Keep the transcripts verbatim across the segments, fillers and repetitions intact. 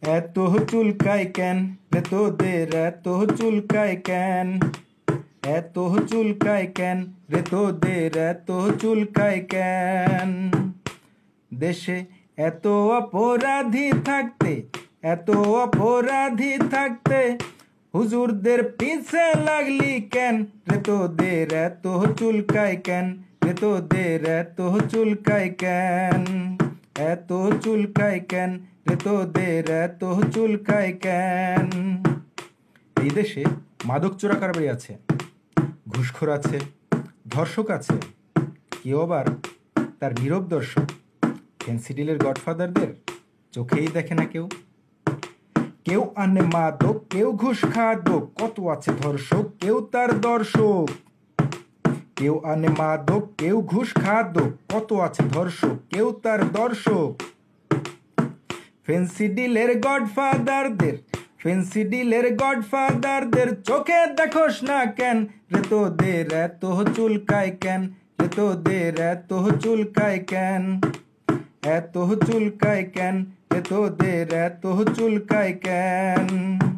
এত চুলকায় কেন রে তোদের এত চুলকায় কেন এত চুলকায় কেন রে তোদের এত চুলকায় কেন দেশে এত অপরাধী থাকতে এত অপরাধী থাকতে হুজুরদের পিছে লাগলি কেন রে তোদের এত চুলকায় কেন রে তোদের এত চুলকায় কেন এত চুলকায় কেন রে তোদের এত চুলকায় কেন। এই দেশে মাদক চোরা কারবারি আছে, ঘুষখোর আছে, ধর্ষক আছে, কেউ আবার তার নীরব দর্শক। ফেন্সিডিলের গডফাদারদের চোখেই দেখে না কেউ। কেউ আনে মাদক, কেউ ঘুষ খাদক, কত আছে ধর্ষক, কেউ তার দর্শক। কেউ আনে মাদক, কেউ ঘুষ খাদক, কত আছে ধর্ষক, কেউ তার দর্শক। ফেন্সিডিলের গডফাদারদের ফেন্সিডিলের গডফাদারদের চোখে দেখোস না কেন রে তোদের এত চুলকায় কেন রে তোদের এত চুলকায় কেন এত চুলকায় কেন রে তোদের এত চুলকায় কেন।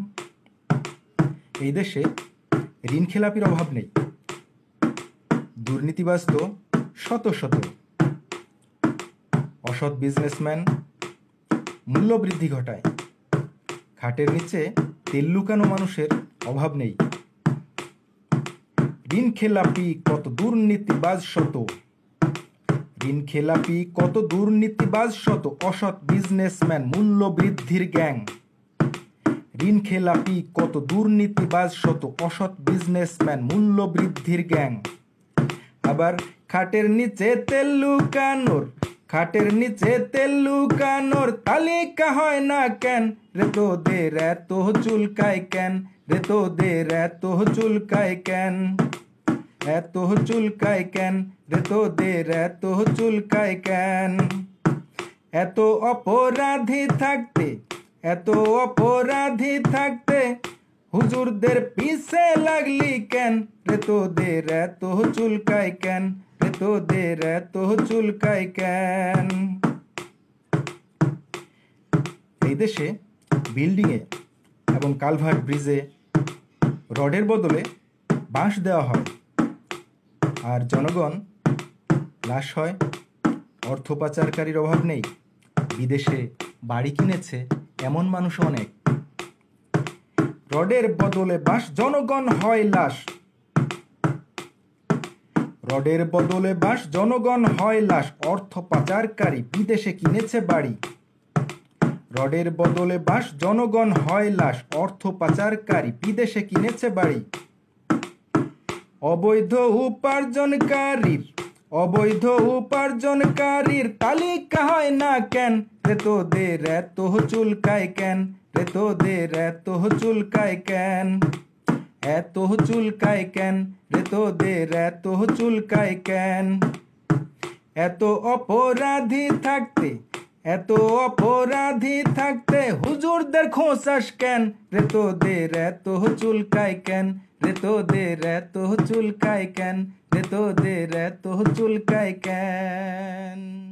এই দেশে ঋণ খেলাপির অভাব নেই, দুর্নীতিবাজ তো শত শত। অসৎ বিজনেসম্যান মূল্য বৃদ্ধি ঘটায়, খাটের নিচে তেল লুকানো মানুষের অভাব নেই। ঋণ খেলাপি কত দুর্নীতিবাজ শত ঋণ খেলাপি কত দুর্নীতিবাজ শত অসৎ বিজনেসম্যান মূল্য বৃদ্ধির গ্যাং। ঋণ খেলাপি কত দুর্নীতিবাজ শত অসৎ বিজনেসম্যান মূল্য বৃদ্ধির গ্যাং। আবার খাটের নিচে তেল লুকানোর খাটের নিচে তেল লুকানোর তালিকা হয় না কেন রে তোদের এত চুলকায় কেন রে তোদের এত চুলকায় কেন এত চুলকায় কেন রে তোদের এত চুলকায় কেন। এত অপরাধী থাকতে এত অপরাধী থাকতে হুজুরদের পিছে লাগলি কেন রে তোদের এত চুলকায় কেন রে তোদের এত চুলকায় কেন। এই দেশে বিল্ডিংয়ে এবং কালভার্ট ব্রিজে রডের বদলে বাঁশ দেওয়া হয়, আর জনগণ লাশ হয়। অর্থ পাচারকারীর অভাব নেই, বিদেশে বাড়ি কিনেছে এমন মানুষ অনেক। রডের বদলে বাঁশ, জনগণ হয় লাশ। রডের বদলে বাঁশ, জনগণ হয় লাশ। অর্থ পাচারকারী বিদেশে কিনেছে বাড়ি। রডের বদলে বাঁশ, জনগণ হয় লাশ। অর্থ পাচারকারী বিদেশে কিনেছে বাড়ি। অবৈধ উপার্জনকারীর অবৈধ উপার্জনকারীর তালিকা হয় না কেন রে তোদের এত চুলকায় কেন রে তোদের এত চুলকায় কেন এত চুলকায় কেন রে তোদের এত চুলকায় কেন। এত অপরাধী থাকতে এত অপরাধী থাকতে হুজুরদের খোঁচাস কেন রে তোদের এত চুলকায় কেন রে তোদের এত চুলকায় কেন রে তোদের এত চুলকায় কেন।